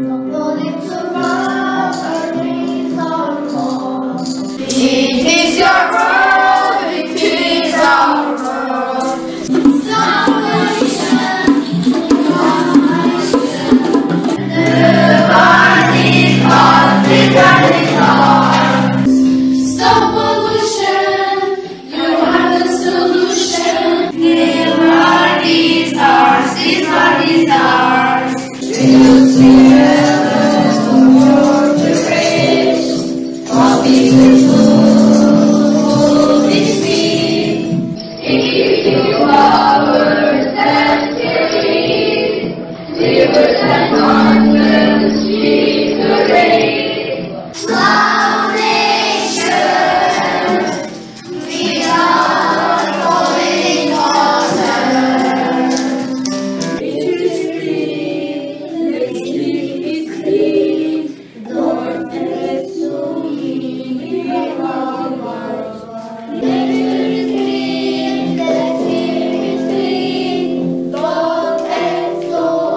It is your world, it is our world. The body of the garden. Stop pollution, you are the solution. The body is ours, this body is ours. We'll together the world to reach. All beautiful. Rivers and mountains, streets to rain. Love nature, we are falling water. Nature is clean, let's keep it clean. North and south, we have our world. Nature is clean, let's keep it clean. North and south.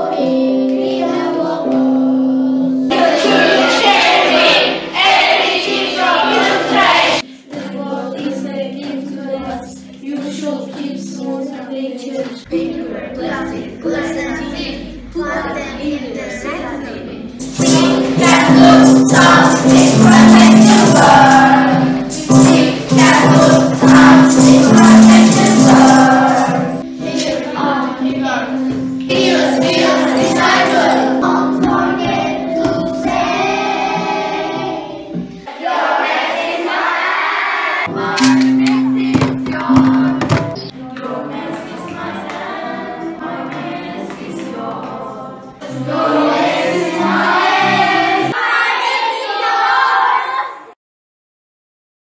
Paper, plastic, glass and tin, plug them in the recycling. We can look plastic, protect the world. We can look plastic, protect the world. Here are the reuse, recycle. Don't forget to say your mess is mine. My mess is yours. Your mess is mine. My mess is yours.